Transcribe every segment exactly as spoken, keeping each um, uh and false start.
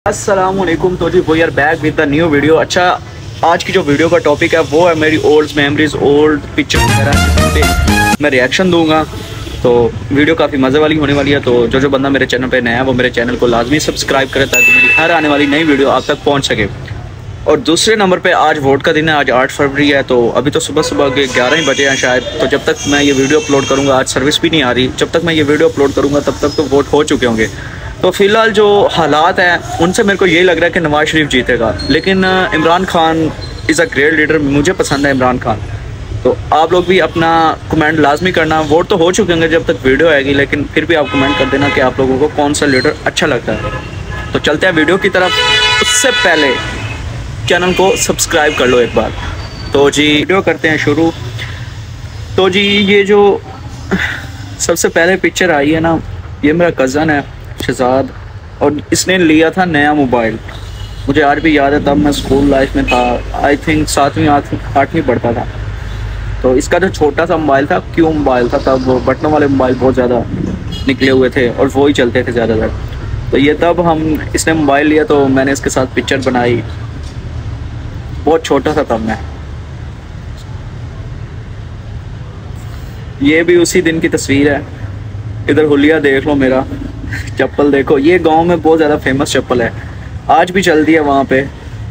अस्सलामुअलैकुम। तो जी we are back with the new video. अच्छा, आज की जो वीडियो का टॉपिक है वो है मेरी ओल्ड मेमोरीज, ओल्ड पिक्चर वगैरह पे मैं रिएक्शन दूंगा। तो वीडियो काफ़ी मज़े वाली होने वाली है। तो जो जो बंदा मेरे चैनल पे नया है वो मेरे चैनल को लाजमी सब्सक्राइब करे ताकि मेरी हर आने वाली नई वीडियो आप तक पहुँच सके। और दूसरे नंबर पे आज वोट का दिन है, आज आठ फरवरी है। तो अभी तो सुबह सुबह के ग्यारह ही बजे हैं शायद। तो जब तक मैं ये वीडियो अपलोड करूँगा, आज सर्विस भी नहीं आ रही, जब तक मैं ये वीडियो अपलोड करूँगा तब तक तो वोट हो चुके होंगे। तो फ़िलहाल जो हालात हैं उनसे मेरे को यही लग रहा है कि नवाज शरीफ जीतेगा, लेकिन Imran Khan is a great leader, मुझे पसंद है इमरान खान। तो आप लोग भी अपना कमेंट लाजमी करना। वोट तो हो चुके होंगे जब तक वीडियो आएगी, लेकिन फिर भी आप कमेंट कर देना कि आप लोगों को कौन सा लीडर अच्छा लगता है। तो चलते हैं वीडियो की तरफ। उससे पहले चैनल को सब्सक्राइब कर लो एक बार। तो जी वीडियो करते हैं शुरू। तो जी ये जो सबसे पहले पिक्चर आई है ना, ये मेरा कज़न है शहजाद, और इसने लिया था नया मोबाइल। मुझे आज भी याद है, तब मैं स्कूल लाइफ में था, आई थिंक सातवीं आठवीं पढ़ता था। तो इसका जो छोटा सा मोबाइल था, क्यों मोबाइल था, तब वो बटनों वाले मोबाइल बहुत ज़्यादा निकले हुए थे और वो ही चलते थे ज़्यादातर। तो ये तब हम इसने मोबाइल लिया तो मैंने इसके साथ पिक्चर बनाई। बहुत छोटा था तब मैं। ये भी उसी दिन की तस्वीर है। इधर हुलिया देख लो मेरा, चप्पल देखो, ये गांव में बहुत ज़्यादा फेमस चप्पल है, आज भी चलती है वहाँ पे।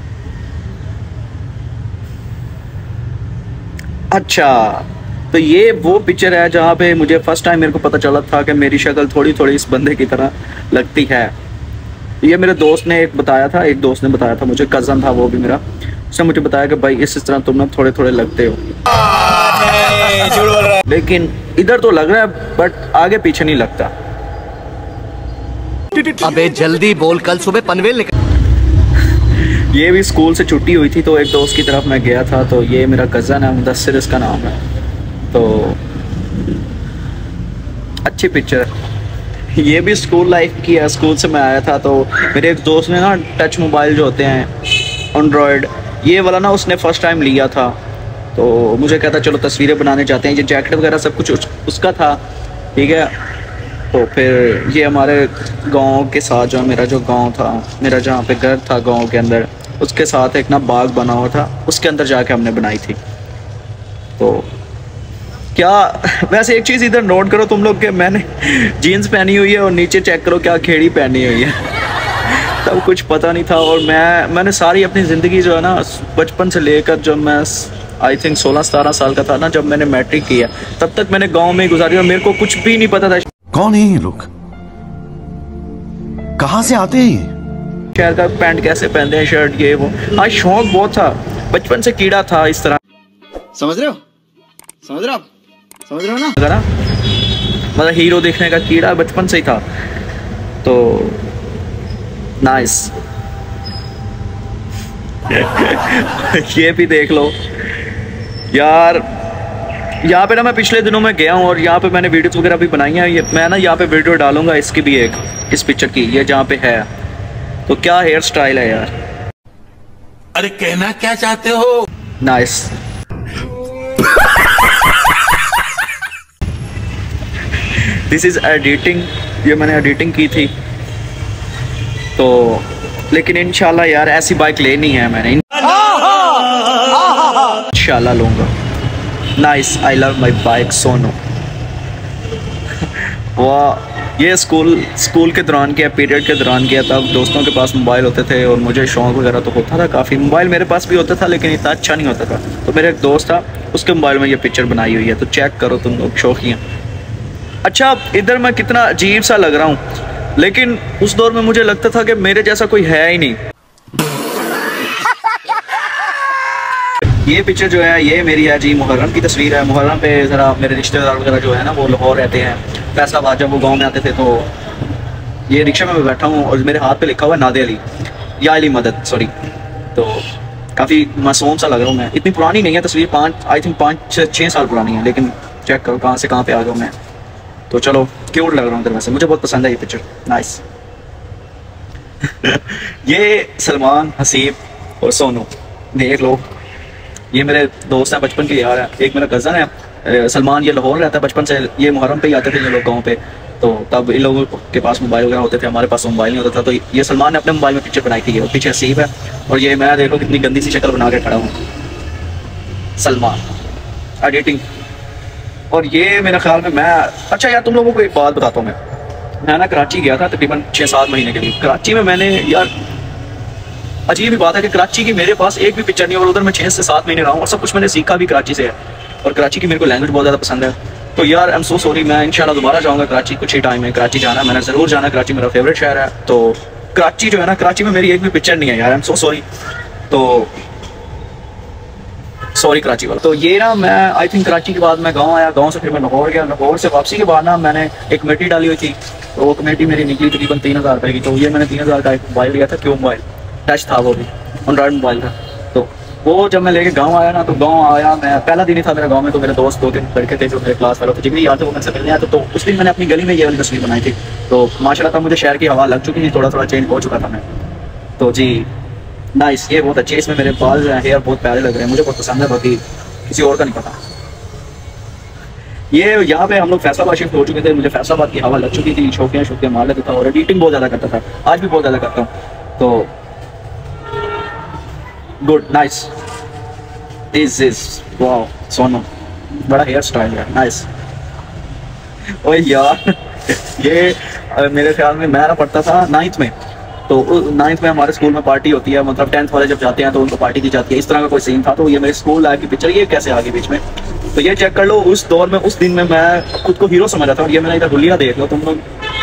अच्छा, तो ये वो पिक्चर है जहाँ पे मुझे फर्स्ट टाइम मेरे को पता चला था कि मेरी शक्ल थोड़ी थोड़ी इस बंदे की तरह लगती है। ये मेरे दोस्त ने एक बताया था, एक दोस्त ने बताया था मुझे, कज़न था वो भी मेरा, उसने मुझे बताया कि भाई इस तरह तुम ना थोड़े थोड़े लगते हो। लेकिन इधर तो लग रहा है बट आगे पीछे नहीं लगता। अबे जल्दी बोल, कल सुबह पनवेल निकल। ये भी स्कूल से छुट्टी हुई थी तो एक दोस्त की तरफ मैं गया था। तो ये मेरा कज़न है, मुदस्सिर इसका नाम है। तो अच्छी पिक्चर है। ये भी स्कूल लाइफ की है, स्कूल से मैं आया था तो मेरे एक दोस्त ने ना टच मोबाइल जो होते हैं एंड्रॉयड, ये वाला ना उसने फ़र्स्ट टाइम लिया था। तो मुझे कहता चलो तस्वीरें बनाने जाते हैं। ये जैकेट वगैरह सब कुछ उस, उसका था, ठीक है। तो फिर ये हमारे गांव के साथ, जो मेरा जो गांव था, मेरा जहाँ पे घर था गांव के अंदर, उसके साथ एक ना बाग बना हुआ था, उसके अंदर जाके हमने बनाई थी। तो क्या वैसे एक चीज़ इधर नोट करो तुम लोग, कि मैंने जीन्स पहनी हुई है और नीचे चेक करो क्या खेड़ी पहनी हुई है। तब कुछ पता नहीं था। और मैं मैंने सारी अपनी ज़िंदगी जो है ना, बचपन से लेकर जब मैं आई थिंक सोलह सतारह साल का था ना, जब मैंने मैट्रिक किया, तब तक मैंने गांव में ही गुजारी और मेरे को कुछ भी नहीं पता था कौन है ये लोग, कहां से आते हैं ये, शहर का पैंट कैसे पहनते हैं, शर्ट, ये वो। हाँ, शौक बहुत था, बचपन से कीड़ा था इस तरह। समझ रहे हो समझ रहे हो समझ रहे हो ना, अगर मतलब हीरो देखने का कीड़ा बचपन से ही था। तो नाइस। ये भी देख लो यार, यहाँ पे ना मैं पिछले दिनों में गया हूँ और यहाँ पे मैंने वीडियोस वगैरह भी बनाई हैं। ये मैं ना यहाँ पे वीडियो डालूंगा इसकी भी, एक इस पिक्चर की, ये जहाँ पे है। तो क्या हेयर स्टाइल है यार, अरे कहना क्या चाहते हो। नाइस। दिस इज एडिटिंग, ये मैंने एडिटिंग की थी। तो लेकिन इंशाल्लाह यार ऐसी बाइक लेनी है मैंने, इंशाल्लाह लूंगा। Nice, I love my bike सोनो। वाह, ये स्कूल स्कूल के दौरान किया, पीरियड के दौरान किया। तब दोस्तों के पास मोबाइल होते थे और मुझे शौक वगैरह तो होता था काफ़ी। मोबाइल मेरे पास भी होता था लेकिन इतना अच्छा नहीं होता था। तो मेरा एक दोस्त था, उसके मोबाइल में ये पिक्चर बनाई हुई है, तो चेक करो तुम लोग, शौकिया। अच्छा, इधर मैं कितना अजीब सा लग रहा हूँ, लेकिन उस दौर में मुझे लगता था कि मेरे जैसा कोई है ही नहीं। ये पिक्चर जो है ये मेरी है जी, मुहर्रम की तस्वीर है। मुहर्रम पे ज़रा मेरे रिश्तेदार वगैरह जो है ना वो लाहौर रहते हैं, फैसलाबाद, जब वो गांव में आते थे। तो ये रिक्शा में मैं बैठा हूँ और मेरे हाथ पे लिखा हुआ है नादे अली, या अली मदद, सॉरी। तो काफ़ी मासूम सा लग रहा हूँ मैं। इतनी पुरानी नहीं है तस्वीर, पाँच आई थिंक पाँच छः साल पुरानी है, लेकिन चेक करो कहाँ से कहाँ पे आ गया मैं। तो चलो, क्यूट लग रहा हूँ इधर, वैसे मुझे बहुत पसंद है ये पिक्चर, नाइस। ये सलमान, हसीब और सोनू देख लो, ये मेरे दोस्त हैं, बचपन के यार हैं। एक मेरा कज़न है सलमान, ये लाहौर रहता है बचपन से, ये मुहर्रम पे ही आते थे ये लोग गाँव पे। तो तब इन लोगों के पास मोबाइल वगैरह होते थे, हमारे पास मोबाइल नहीं होता था। तो ये सलमान ने अपने मोबाइल में पिक्चर बनाई थी, ये पीछे हसीब है और ये मैं देखो कितनी गंदी सी शक्ल बना के खड़ा हूँ, सलमान एडिटिंग। और ये मेरे ख्याल में मैं, अच्छा यार तुम लोगों को एक बात बताता हूँ, मैं मैं ना कराची गया था तकरीबन छः सात महीने के लिए। कराची में मैंने यार अजीब ही बात है कि कराची की मेरे पास एक भी पिक्चर नहीं, और उधर मैं छः से सात महीने रहा हूँ और सब कुछ मैंने सीखा भी कराची से है। और कराची की मेरे को लैंग्वेज बहुत ज़्यादा पसंद है। तो यार आई एम सो सॉरी, मैं इंशाल्लाह दोबारा जाऊँगा कराची, कुछ ही टाइम है कराची जाना, मैंने ज़रूर जाना। कराची मेरा फेवरेट शहर है। तो कराची जो है ना, कराची में मेरी एक भी पिक्चर नहीं है यार, आई एम सो सॉरी। तो सॉरी कराची वाला। तो ये ना मैं आई थिंक कराची के बाद मैं गांव आया, गांव से फिर मैं लाहौर गया, लाहौर से वापसी के बाद ना मैंने एक कमेटी डाली हुई थी। तो वो कमेटी मेरी निकली तकरीबन तीन हज़ार रुपये की। तो ये मैंने तीन हज़ार का एक मोबाइल लिया था, क्यों मोबाइल टच था, वो भी एंड्रॉइड मोबाइल था। तो वो जब मैं लेके गांव आया ना, तो गांव आया मैं, पहला दिन ही था मेरा गांव में। तो मेरे दोस्त दो तीन लड़के थे जो मेरे क्लास फेलो थे, जितनी याद थे वो मुझसे मिलने आए थे। तो उस दिन मैंने अपनी गली में ये वाली तस्वीर बनाई थी। तो माशाल्लाह था, मुझे शहर की हवा लग चुकी थी, थोड़ा थोड़ा चेंज हो चुका था मैं। तो जी नाइस, ये बहुत अच्छे, इसमें मेरे बाल हेयर बहुत प्यारे लग रहे हैं, मुझे बहुत पसंद है, बाकी किसी और का नहीं पता। ये यहाँ पे हम लोग फैसलाबाद शिफ्ट हो चुके थे, मुझे फैसलाबाद की हवा लग चुकी थी, छोकियाँ छोकियाँ मार लेता था और एडिटिंग बहुत ज़्यादा करता था, आज भी बहुत ज़्यादा करता हूँ। तो good nice, this is wow Sonu, बड़ा हेयर स्टाइल है, नाइस। ओए यार ये मेरे ख्याल में मैं ना पढ़ता था नाइन्थ में। तो नाइन्थ में हमारे स्कूल में पार्टी होती है, मतलब टेंथ वाले जब जाते हैं तो उनको पार्टी दी जाती है, इस तरह का कोई सीन था। तो ये मेरे स्कूल लाइफ की पिक्चर, ये कैसे आ गई बीच में, तो ये चेक कर लो। उस दौर में, उस दिन में मैं खुद को हीरो समझा था। और ये मैंने इधर हुलिया देख लो तुम लोग,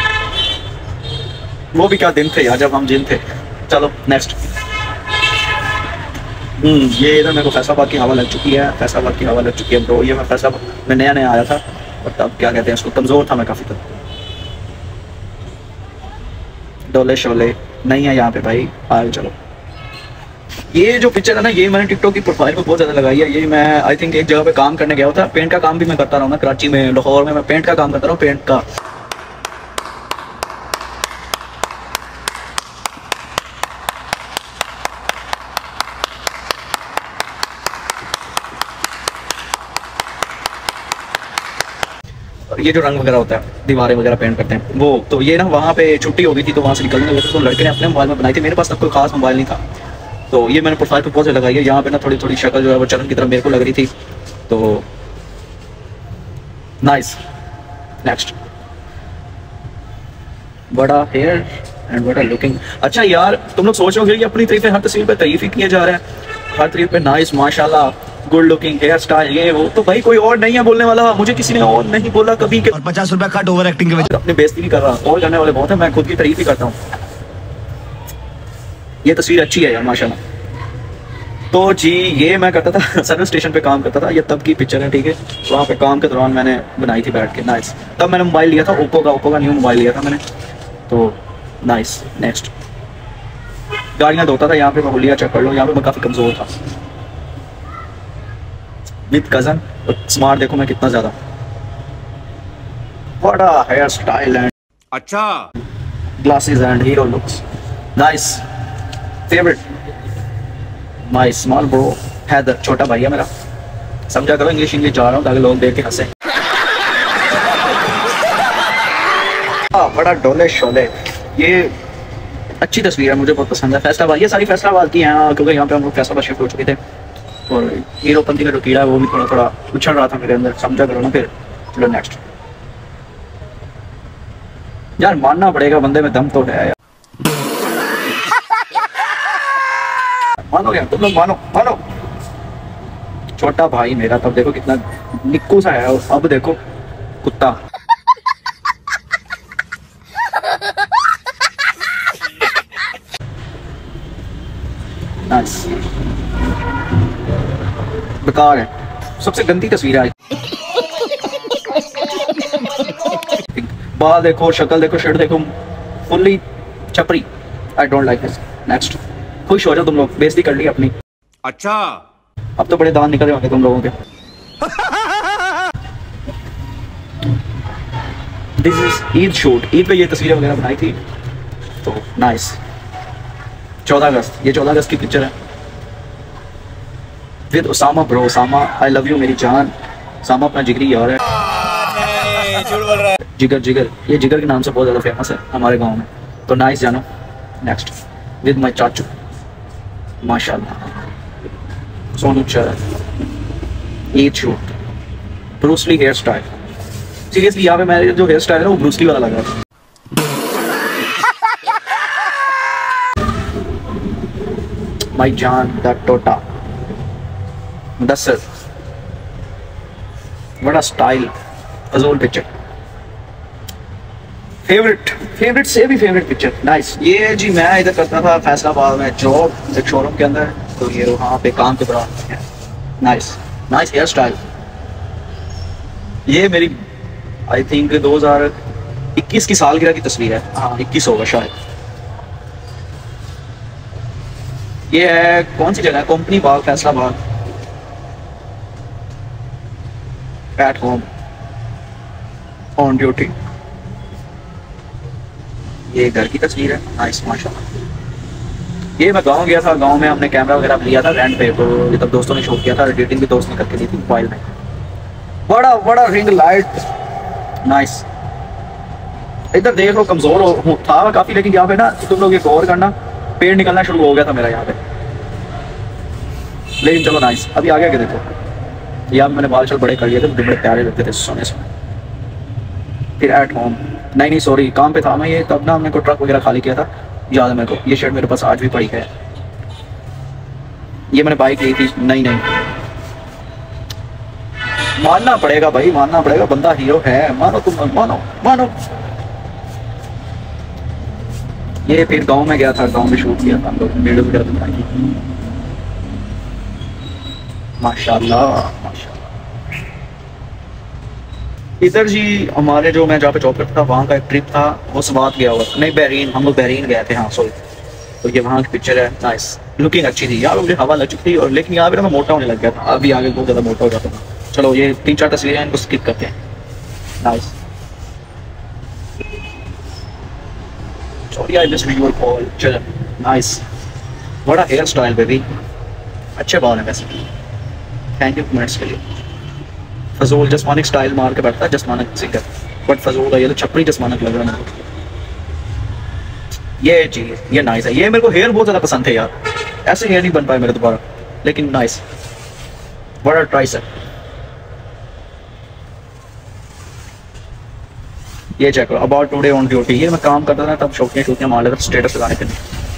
वो भी क्या दिन थे यार जब हम जिन थे। चलो नेक्स्ट। हम्म ये इधर मेरे को फैसलाबाद की हवा लग चुकी है, फैसलाबाद की हवा लग चुकी है ब्रो। ये मैं फैसलाबाद में नया नया आया था और तब क्या कहते हैं उसको, कमज़ोर था मैं काफ़ी तक। डोले शोले नहीं है यहाँ पे भाई, आए चलो। ये जो पिक्चर है ना, ये मैंने टिकटॉक की प्रोफाइल पे बहुत ज़्यादा लगाई है। ये मैं आई थिंक एक जगह पे काम करने गया होता, पेंट का काम भी मैं करता रहा हूँ ना कराची में, लाहौर में मैं पेंट का काम करता रहा हूँ, पेंट का। ये जो रंग वगैरह होता है, दीवारें वगैरह पेंट करते हैं वो। तो ये ना वहाँ पे छुट्टी हो गई थी, तो वहाँ से निकलने लगे थे, तो लड़के ने अपने मोबाइल में बनाई थी, मेरे पास तब कोई खास मोबाइल नहीं था। तो ये मैंने प्रोफाइल पे बहुत लगाई है। यहाँ पे ना थोड़ी थोड़ी शक्ल जो है वो चरण की तरफ मेरे को लग रही थी। तो नाइस, नेक्स्ट। बड़ा हेयर एंड बड़ा लुकिंग। अच्छा यार तुम लोग सोच रहे हो कि अपनी तरीफे हर तस्वीर पे तारीफ ही किया जा रहा है, हर तरीफ पे नाइस, माशाल्लाह, गुड लुकिंग, हेयर स्टाइल, ये वो। तो भाई कोई और नहीं है बोलने वाला, मुझे किसी ने और नहीं बोला कभी के। और पचास रुपया कट ओवर एक्टिंग के वजह अपनी बेइज्जती नहीं कर रहा, और करने वाले बहुत है, मैं खुद की तारीफ ही करता हूँ। ये तस्वीर अच्छी है यार माशाल्लाह। तो जी ये मैं करता था, सर्विस स्टेशन पे काम करता था, ये तब की पिक्चर है, ठीक है। वहाँ पे काम के दौरान मैंने बनाई थी बैठ के, नाइस। तब मैंने मोबाइल लिया था ओप्पो का, ओप्पो का न्यू मोबाइल लिया था मैंने। तो नाइस, नेक्स्ट। गाड़ियाँ धोता था यहाँ पे, मैं हुलिया चेक कर लो, यहाँ पे मैं काफ़ी कमज़ोर था। विद कज़न, स्मार्ट देखो मैं कितना ज़्यादा, बड़ा हेयर स्टाइल एंड अच्छा glasses and hero looks, nice. Favourite my small bro Haider, छोटा भाई है मेरा, समझा करो, इंग्लिश इंग्लिश जा रहा हूँ ताकि लोग देख के हंसे। हाँ बड़ा डोले शोले, ये अच्छी तस्वीर है, मुझे बहुत पसंद है। फैसलाबाद, ये सारी फैसलाबाद की हैं क्योंकि यहाँ पे हम लोग फैसलाबाद शिफ्ट हो चुके थे। और हीरोपंती का जो कीड़ा है वो भी थोड़ा थोड़ा उछल रहा था मेरे अंदर, समझा करो ना। फिर चलो नेक्स्ट। यार मानना पड़ेगा बंदे में दम तो है यार, मानो यार तुम लोग, मानो मानो। छोटा भाई मेरा तब देखो कितना निक्कू सा है, अब देखो कुत्ता। नाइस, बेकार है, सबसे गंदी तस्वीर है। बाल देखो, शक्ल देखो, शर्ट देखो, फुल्ली छपरी। I don't like this. Next. खुश हो जाओ तुम लोग, बेइज्जती कर ली अपनी। अच्छा अब तो बड़े दांत निकल रहे होंगे तुम लोगों के। This is Eid shoot, Eid पे ये तस्वीरें वगैरह बनाई थी। तो नाइस। चौदह अगस्त, ये चौदह अगस्त की पिक्चर है with Usama bro. Usama I love you मेरी जान। उसामा अपना जिगरी यार है। जिगर जिगर, ये जिगर के नाम से बहुत ज़्यादा फेमस है हमारे गांव में। तो नाइस जानो। नेक्स्ट विद माय चाचू, माशाल्लाह Sonu Charan, Eid shoot, Bruce Lee hair style. Seriously यहाँ पे मेरे जो हेयर स्टाइल है वो ब्रूसली वाला लग रहा है। माई जान द टोटा, दसर, बड़ा स्टाइल, फजूल पिक्चर, फेवरेट फेवरेट से भी फेवरेट पिक्चर, नाइस। ये जी मैं इधर करता था फैसलाबाद में जॉब, एक शोरूम के अंदर, तो ये वहाँ पे काम के दौरान, नाइस नाइस हेयर स्टाइल। ये मेरी आई थिंक दो हज़ार इक्कीस की सालगिरह की तस्वीर है, हाँ इक्कीस होगा शायद। ये है कौन सी जगह है, company Bagh Faisalabad, at home on duty. ये घर की तस्वीर है, नाइस माशाल्लाह। ये मैं गांव गया था, गांव में हमने कैमरा वगैरह लिया था रेंट पे, तो ये तब दोस्तों ने शूट किया था, एडिटिंग भी दोस्त ने करके दी थी मोबाइल में। बड़ा बड़ा रिंग लाइट, नाइस। इधर देख लो कमजोर हो था काफी, लेकिन यहाँ पे ना तुम लोग ये गौर करना, पेड़ निकलना शुरू हो गया था मेरा यहाँ पे, लेकिन चलो नाइस। अभी आगे आगे देखो, यहाँ मैंने बाल चल बड़े कर लिए थे, बड़े प्यारे लगते थे सोने सोने। फिर एट होम, नहीं नहीं सॉरी काम पे था मैं, ये तब ना हमने को ट्रक वगैरह खाली किया था, याद है मेरे को। ये शर्ट मेरे पास आज भी पड़ी है, ये मैंने बाइक ली थी। नहीं नहीं मानना पड़ेगा भाई, मानना पड़ेगा, बंदा हीरो है, मानो तुम मानो मानो। ये फिर गांव में गया था, गांव में शूट किया था हम लोग, वीडियो वगैरह बनाई माशाल्लाह माशाल्लाह। इधर जी हमारे जो मैं जहाँ पे जॉब करता था वहाँ का एक ट्रिप था, वो स्वात गया हुआ, नहीं बहरीन, हम लोग बहरीन गए थे, हाँ सॉरी। तो ये वहाँ की पिक्चर है, नाइस, लुकिंग अच्छी थी यार, मुझे हवा लग चुकी थी, और लेकिन यहाँ पे मैं मोटा होने लग गया था, अभी आगे बहुत ज़्यादा मोटा हो जाता था। चलो ये तीन चार तस्वीरें इनको स्किप करते हैं, nice. Sorry I missed your call, चलो नाइस। बड़ा हेयर स्टाइल बेबी, अच्छे बाल हैं वैसे, थैंक यू कमेंट्स के लिए। फजूल जसमानिक स्टाइल मार के बैठता है जसमानिक सिंगर, बट फजूल है ये तो छपरी जसमानिक लग रहा है। ये चीज़ ये नाइस है, ये मेरे को हेयर बहुत ज़्यादा पसंद है यार, ऐसे हेयर नहीं बन पाए मेरे दोबारा, लेकिन नाइस, बड़ा ट्राइस है। ये चेक करो, अबाउट टुडे ऑन ड्यूटी, ये मैं काम करता था तब शौकियाँ शौकियाँ मार लेता था स्टेटस लगाने के लिए।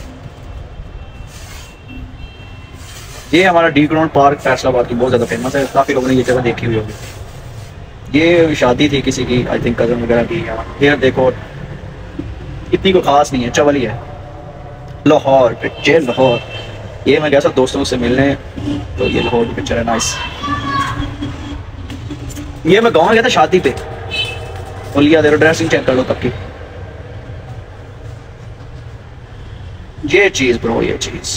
ये हमारा डी ग्राउंड पार्क फैसलाबाद की बहुत ज़्यादा फेमस है, काफ़ी लोगों ने ये जगह देखी हुई होगी। ये शादी थी किसी की, आई थिंक कज़न वगैरह की। हेयर देखो इतनी को खास नहीं है, चवल ही है। लाहौर पिक्चर, लाहौर, ये मैं गया था दोस्तों से मिलने, तो ये लाहौर की पिक्चर है, नाइस। ये मैं गाँव गया था शादी पे, और लिया दे ड्रेसिंग चेक कर लो तब की। ये चीज ब्रो, ये चीज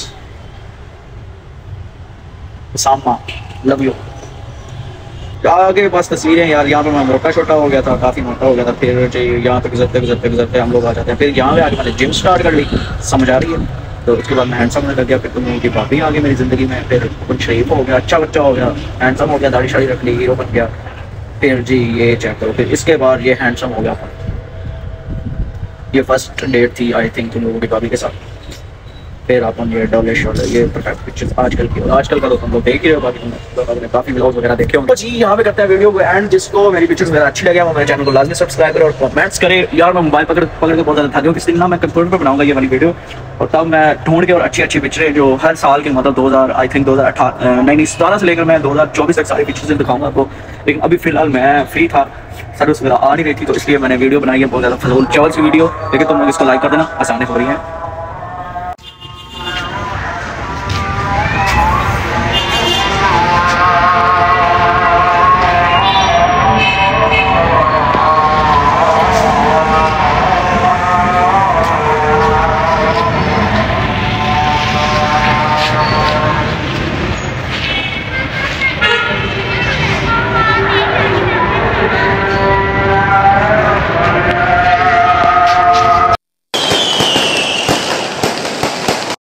सामा, लव यू। आगे बस तस्वीरें यार, यहाँ पे मैं मोटा छोटा हो गया था, काफी मोटा हो गया था, फिर यहाँ पे गुजरते गुजरते गुजरते हम लोग आ जाते हैं। फिर यहाँ पे आगे मैंने जिम स्टार्ट कर ली, समझ आ रही है। तो उसके बाद मैं हैंडसम होने लग गया, फिर तुम लोगों की भाभी आ गई मेरी जिंदगी में, फिर कुछ शरीफ हो गया, अच्छा बच्चा हो गया, हैंडसम हो गया, दाढ़ी शाड़ी रख ली, हीरो बन गया। फिर जी ये चेक करो, फिर इसके बाद ये हैंडसम हो गया था। ये फर्स्ट डेट थी आई थिंक तुम लोगों की भाभी के साथ। फिर अपन ये डबल शोल्डर, ये परफेक्ट पिक्चर्स आजकल की, और आजकल का तो तुम लोग देख ही रहे हो, बाकी तुमने काफी व्लॉग्स वगैरह देखे होंगे। तो जी यहाँ पे करते हैं वीडियो को एंड। जिसको मेरी पिक्चर्स वगैरह अच्छी लगे वो मेरे चैनल को लाजमी सब्सक्राइब करें और कमेंट्स करें। यार मैं मोबाइल पकड़ पकड़ के बहुत ज़्यादा था, किस दिन ना मैं कंप्यूटर पर बनाऊंगा ये वाली वीडियो, और तब मैं ढूंढ के और अच्छी अच्छी पिक्चरें जो हर साल के मतलब दो हज़ार आई थिंक दो हज़ार अठारह नहीं नहीं सतारह से लेकर मैं दो हज़ार चौबीस तक सारी पिक्चर्स दिखाऊंगा आपको। लेकिन अभी फिलहाल मैं फ्री था, सर्विस वगैरह आ नहीं रही थी, तो इसलिए मैंने वीडियो बनाई है बहुत ज़्यादा फजूल चवल सी वीडियो। लेकिन तुम लोग इसको लाइक कर देना, आसानी हो रही है।